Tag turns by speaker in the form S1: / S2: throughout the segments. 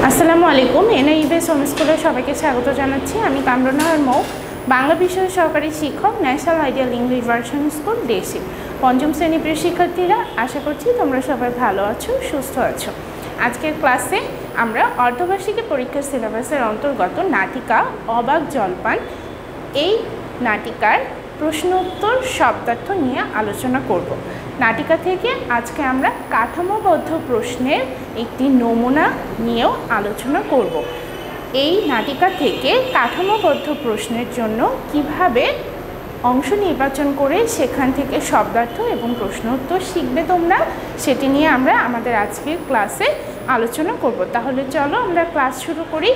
S1: আসসালামু আলাইকুম। এনআইবিএস হোম স্কুলে সবাইকে স্বাগত জানাচ্ছি। আমি কামরুন্নাহার মৌ, বাংলা বিষয়ের সহকারী শিক্ষক, national ideal English version school দেশি। পঞ্চম শ্রেণী প্রিয় শিক্ষার্থীরা, আশা করছি তোমরা সবাই ভালো আছো, সুস্থ আছো। আজকের ক্লাসে আমরা অর্ধবার্ষিকী পরীক্ষার সিলেবাসের অন্তর্গত নাটিকা অবাক জলপান এই নাটিকার প্রশ্ন উত্তর শব্দার্থ নিয়ে আলোচনা করব। নাটিকা থেকে আজকে আমরা কাঠামোবদ্ধ প্রশ্নের একটি নমুনা নিয়েও আলোচনা করব। এই নাটিকা থেকে কাঠামোবদ্ধ প্রশ্নের জন্য কিভাবে অংশ নির্বাচন করে সেখান থেকে শব্দার্থ এবং প্রশ্ন উত্তর শিখবে তোমরা, সেটি নিয়ে আমরা আমাদের আজকের ক্লাসে আলোচনা করব। তাহলে চলো আমরা ক্লাস শুরু করি।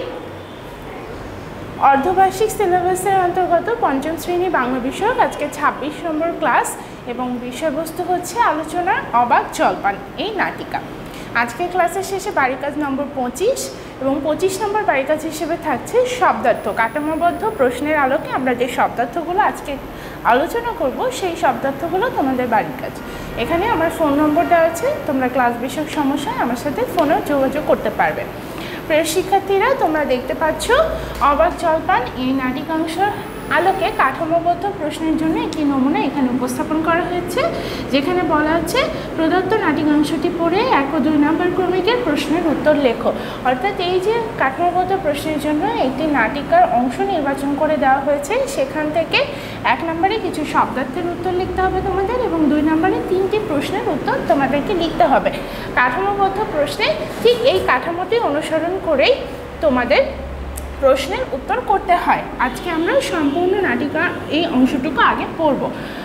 S1: অর্ধবার্ষিক সিলেবাসের অন্তর্গত পঞ্চম শ্রেণী বাংলা বিষয়ক আজকে 26 নম্বর ক্লাস এবং বিষয়বস্তু হচ্ছে আলোচনার অবাক জলপান এই নাটিকা। আজকের ক্লাসের শেষে বাড়ি কাজ নম্বর 25 এবং 25 নম্বর বাড়ি কাজ হিসেবে থাকছে শব্দার্থ। কাঠামোবদ্ধ প্রশ্নের আলোকে আমরা যে শব্দার্থগুলো আজকে আলোচনা করব সেই শব্দার্থগুলো তোমাদের বাড়ির কাজ। এখানে আমার ফোন নম্বর দেওয়া আছে, তোমরা ক্লাস বিষয়ক সমস্যায় আমার সাথে ফোনেও যোগাযোগ করতে পারবে। প্রিয় শিক্ষার্থীরা, তোমরা দেখতে পাচ্ছ অবাক জলপান এই নাটিকাংশের আলোকে কাঠামোবদ্ধ প্রশ্নের জন্য একটি নমুনা এখানে উপস্থাপন করা হয়েছে, যেখানে বলা আছে প্রদত্ত নাটিকাংশটি পড়ে 1 ও 2 নম্বর ক্রমিকের প্রশ্নের উত্তর লেখো। অর্থাৎ এই যে কাঠামোবদ্ধ প্রশ্নের জন্য একটি নাটিকার অংশ নির্বাচন করে দেওয়া হয়েছে, সেখান থেকে 1 নম্বরে কিছু শব্দার্থের উত্তর লিখতে হবে তোমাদের এবং 2 নম্বরে 3টি প্রশ্নের উত্তর তোমাদেরকে লিখতে হবে। কাঠামোবদ্ধ প্রশ্নে ঠিক এই কাঠামোটি অনুসরণ করেই তোমাদের প্রশ্নের উত্তর করতে হয়। আজকে আমরা সম্পূর্ণ এই অংশটুকু আগে পড়ব।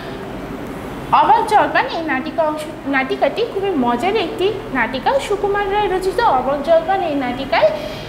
S1: অবাক জলপান এই নাটিকাটি খুবই মজার একটি নাটিকা। সুকুমার রায় রচিত অবাক জলপান এই নাটিকায়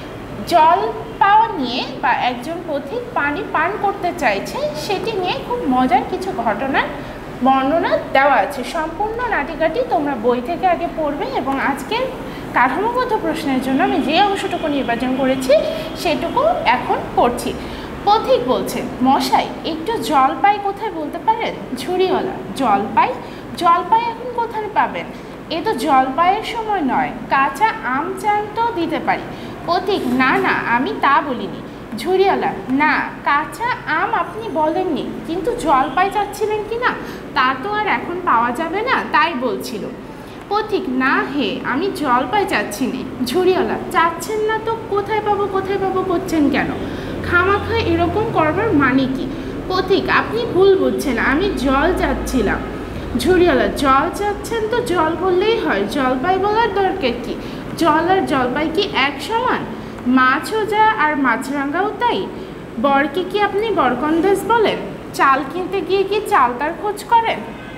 S1: জল পাওয়া নিয়ে বা একজন পথিক পানি পান করতে চাইছে সেটি নিয়ে খুব মজার কিছু ঘটনার বর্ণনা দেওয়া আছে। সম্পূর্ণ নাটিকাটি তোমরা বই থেকে আগে পড়বে এবং আজকের কাঠামোবদ্ধ প্রশ্নের জন্য আমি যে অংশটুকু নির্বাচন করেছি সেটুকু এখন পড়ছি। পথিক বলছে, মশাই একটু জল পাই কোথায় বলতে পারেন? ঝুড়িওয়ালা, জল পাই এখন কোথায় পাবেন? এ তো জল পাইয়ের সময় নয়, কাঁচা আম চান তো দিতে পারি। পথিক, না না, আমি তা বলিনি। ঝুড়িওয়ালা, না, কাঁচা আম আপনি বলেননি, কিন্তু জলপাই চাচ্ছিলেন কি না তা তো আর এখন পাওয়া যাবে না, তাই বলছিল। পথিক, না হে, আমি জলপাই চাচ্ছি নে। ঝুড়িওয়ালা, চাচ্ছেন না তো কোথায় পাবো করছেন কেন? খামাখা এরকম করবার মানে কি? পথিক, আপনি ভুল বুঝছেন, আমি জল চাচ্ছিলাম। ঝুড়িওয়ালা, জল চাচ্ছেন তো জল বললেই হয়, জলপাই বলার দরকার কি? জল আর জলপাই কি এক সমান? মাছও যা আর মাছরাঙ্গাও তাই। বরকে কি আপনি বরকন্দাজ বলেন? চাল কিনতে গিয়ে কি চালতার খোঁজ করেন?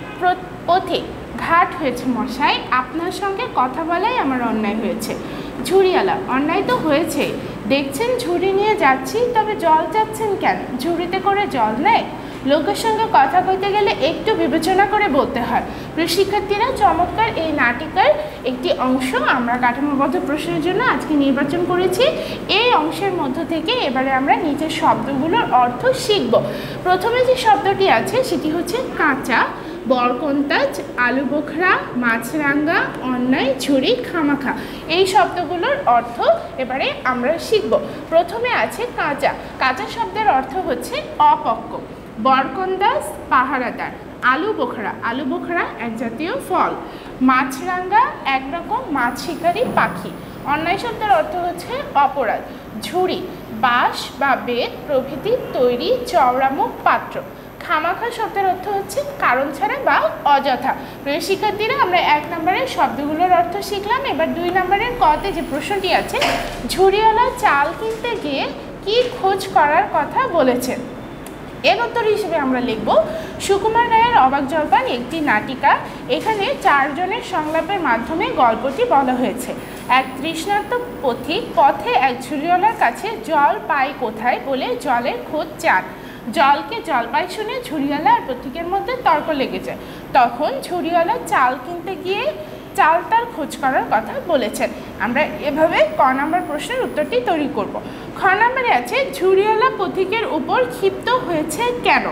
S1: পথিক, ঘাট হয়েছে মশাই, আপনার সঙ্গে কথা বলাই আমার অন্যায় হয়েছে। ঝুড়িওয়ালা, অন্যায় তো হয়েছে, দেখছেন ঝুড়ি নিয়ে যাচ্ছি, তবে জল চাচ্ছেন কেন? ঝুড়িতে করে জল নেয়? লোকের সঙ্গে কথা কইতে গেলে একটু বিবেচনা করে বলতে হয়। প্রিয় শিক্ষার্থীরা, চমৎকার এই নাটিকার একটি অংশ আমরা কাঠামোবদ্ধ প্রশ্নের জন্য আজকে নির্বাচন করেছি। এই অংশের মধ্য থেকে এবারে আমরা নিচের শব্দগুলোর অর্থ শিখব। প্রথমে যে শব্দটি আছে সেটি হচ্ছে কাঁচা, বরকন্তাজ, আলু বোখরা, মাছরাঙ্গা, অন্যায়, ঝুড়ি, খামাখা। এই শব্দগুলোর অর্থ এবারে আমরা শিখব। প্রথমে আছে কাঁচা। কাঁচা শব্দের অর্থ হচ্ছে অপক্ক। বরকন্দাজ পাহারাদার। আলু বোখরা এক জাতীয় ফল। মাছরাঙ্গা একরকম মাছ শিকারী পাখি। অন্যায় শব্দের অর্থ হচ্ছে অপরাধ। ঝুড়ি বাঁশ বা বেত প্রভৃতি তৈরি চওড়ামুখ পাত্র। খামাখা শব্দের অর্থ হচ্ছে কারণ ছাড়া বা অযথা। প্রিয় শিক্ষার্থীরা, আমরা 1 নম্বরের শব্দগুলোর অর্থ শিখলাম। এবার 2 নম্বরের কতে যে প্রশ্নটি আছে, ঝুড়িওয়ালা চাল কিনতে গিয়ে কি খোঁজ করার কথা বলেছেন? এর উত্তর হিসেবে আমরা লিখব সুকুমার রায়ের অবাক জলপান একটি নাটিকা। এখানে 4 জনের সংলাপের মাধ্যমে গল্পটি বলা হয়েছে। এক তৃষ্ণার্ত পথিক পথে এক ঝুড়িওয়ালার কাছে জল পাই কোথায় বলে জলের খোঁজ চান। জলকে জলপাই শুনে ঝুড়িওয়ালা আর পথিকের মধ্যে তর্ক লেগে যায়। তখন ঝুড়িওয়ালা চাল কিনতে গিয়ে চালতার খোঁজ করার কথা বলেছেন। আমরা এভাবে ক নম্বর প্রশ্নের উত্তরটি তৈরি করব। খ নম্বরে আছে ঝুড়িওয়ালা পথিকের উপর ক্ষিপ্ত হয়েছে কেন?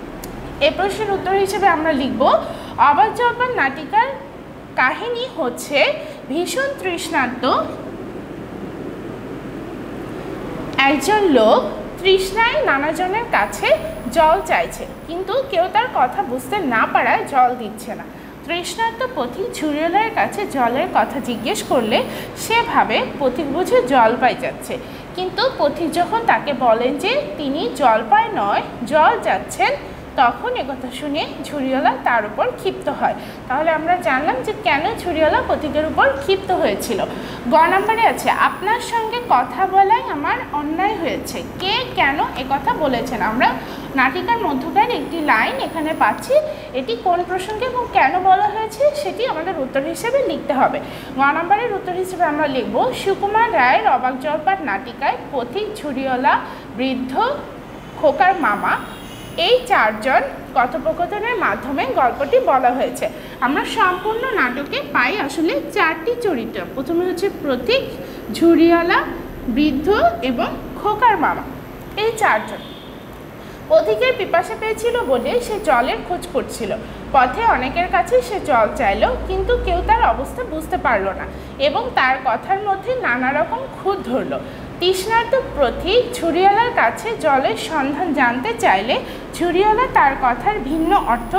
S1: এই প্রশ্নের উত্তর হিসেবে আমরা লিখব অবাক জলপান নাটিকার কাহিনী হচ্ছে ভীষণ তৃষ্ণার্ত একজন লোক তৃষ্ণায় নানাজনের কাছে জল চাইছে, কিন্তু কেউ তার কথা বুঝতে না পারায় জল দিচ্ছে না। তৃষ্ণার্ত পথিক ঝুড়িওয়ালার কাছে জলের কথা জিজ্ঞেস করলে সে ভাবে পথিক বুঝে জলপাই যাচ্ছে, কিন্তু পথিক যখন তাকে বলেন যে তিনি জলপাই নয় জল যাচ্ছেন, তখন একথা শুনে ঝুড়িওয়ালা তার উপর ক্ষিপ্ত হয়। তাহলে আমরা জানলাম যে কেন ঝুড়িওয়ালা পথিকের উপর ক্ষিপ্ত হয়েছিল। গ নম্বরে আছে আপনার সঙ্গে কথা বলায় আমার অন্যায় হয়েছে। কে কেন একথা বলেছেন? আমরা নাটিকার মধ্যকার একটি লাইন এখানে পাচ্ছি, এটি কোন প্রসঙ্গে এবং কেন বলা হয়েছে সেটি আমাদের উত্তর হিসেবে লিখতে হবে। গ নম্বরের উত্তর হিসেবে আমরা লিখব সুকুমার রায়ের অবাক জলপান নাটিকায় পথিক, ঝুড়িওয়ালা, বৃদ্ধ, খোকার মামা এই চারজন কথোপকথনের মাধ্যমে গল্পটি বলা হয়েছে। আমরা সম্পূর্ণ নাটকে পাই আসলে চারটি চরিত্র। প্রথমে হচ্ছে পথিক, ঝুড়িওয়ালা, বৃদ্ধ এবং খোকার মামা, এই চারজন। পথিকের পিপাসা পেয়েছিল বলে সে জলের খোঁজ করছিল। পথে অনেকের কাছে সে জল চাইল, কিন্তু কেউ তার অবস্থা বুঝতে পারল না এবং তার কথার মধ্যে নানা রকম খুঁত ধরল। তৃষ্ণার্ত পথিক ঝুড়িওয়ালার কাছে জলের সন্ধান জানতে চাইলে ঝুড়িওয়ালা তার কথার ভিন্ন অর্থ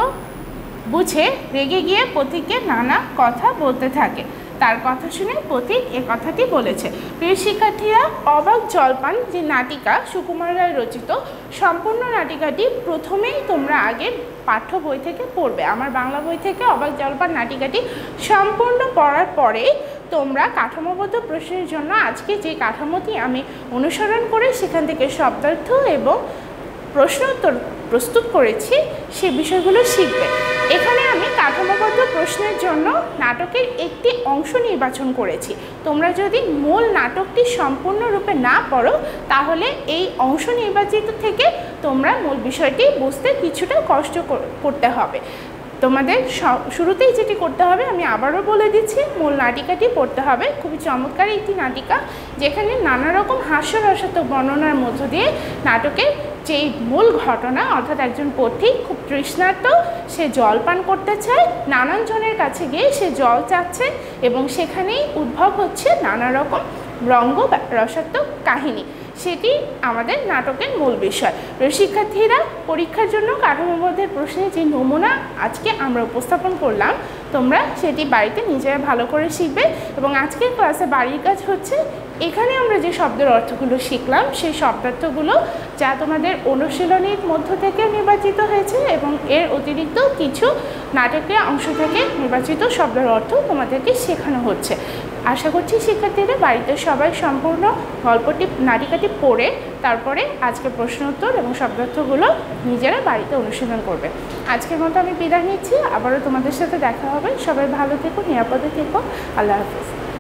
S1: বুঝে রেগে গিয়ে পথিককে নানা কথা বলতে থাকে। তার কথা শুনে পথিক এ কথাটি বলেছে। প্রিয় শিক্ষার্থীরা, অবাক জলপান যে নাটিকা সুকুমার রায় রচিত, সম্পূর্ণ নাটিকাটি প্রথমেই তোমরা আগে পাঠ্য বই থেকে পড়বে। আমার বাংলা বই থেকে অবাক জলপান নাটিকাটি সম্পূর্ণ পড়ার পরে তোমরা কাঠামোবদ্ধ প্রশ্নের জন্য আজকে যে কাঠামোটি আমি অনুসরণ করে সেখান থেকে শব্দার্থ এবং প্রশ্ন উত্তর প্রস্তুত করেছি সে বিষয়গুলো শিখবে। এখানে আমি কাঠামোবদ্ধ প্রশ্নের জন্য নাটকের একটি অংশ নির্বাচন করেছি। তোমরা যদি মূল নাটকটি সম্পূর্ণরূপে না পড়ো তাহলে এই অংশ নির্বাচিত থেকে তোমরা মূল বিষয়টি বুঝতে কিছুটা কষ্ট করতে হবে। তোমাদের শুরুতেই যেটি করতে হবে আমি আবারও বলে দিচ্ছি, মূল নাটিকাটি পড়তে হবে। খুবই চমৎকার একটি নাটিকা, যেখানে নানা রকম হাস্যরসাত্মক বর্ণনার মধ্য দিয়ে নাটকের যেই মূল ঘটনা, অর্থাৎ একজন পথিক খুব তৃষ্ণার্ত, সে জল পান করতে চায়, নানান জনের কাছে গিয়ে সে জল চাচ্ছে এবং সেখানেই উদ্ভব হচ্ছে নানা রকম রঙ্গ বা রসাত্মক কাহিনী। সেটি আমাদের নাটকের মূল বিষয়। শিক্ষার্থীরা, পরীক্ষার জন্য কাঠামোবদ্ধের প্রশ্নের যে নমুনা আজকে আমরা উপস্থাপন করলাম, তোমরা সেটি বাড়িতে নিজেরা ভালো করে শিখবে। এবং আজকের ক্লাসে বাড়ির কাজ হচ্ছে এখানে আমরা যে শব্দের অর্থগুলো শিখলাম সেই শব্দার্থগুলো যা তোমাদের অনুশীলনীর মধ্য থেকে নির্বাচিত হয়েছে এবং এর অতিরিক্ত কিছু নাটকের অংশ থেকে নির্বাচিত শব্দের অর্থ তোমাদেরকে শেখানো হচ্ছে। আশা করছি শিক্ষার্থীরা বাড়িতে সবাই সম্পূর্ণ গল্পটি নাটিকাটি পড়ে তারপরে আজকে প্রশ্ন উত্তর এবং শব্দার্থগুলো নিজেরা বাড়িতে অনুশীলন করবে। আজকের মতো আমি বিদায় নিচ্ছি, আবারও তোমাদের সাথে দেখা হবে। সবাই ভালো থেকো, নিরাপদে থেকো। আল্লাহ হাফেজ।